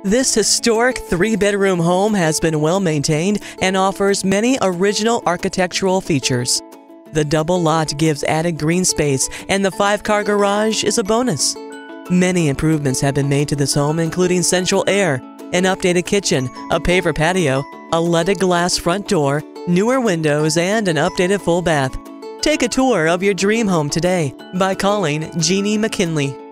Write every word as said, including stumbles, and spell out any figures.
This historic three-bedroom home has been well maintained and offers many original architectural features. The double lot gives added green space, and the five-car garage is a bonus. Many improvements have been made to this home, including central air, an updated kitchen, a paver patio, a leaded glass front door, newer windows, and an updated full bath. Take a tour of your dream home today by calling Jeanie McKinley.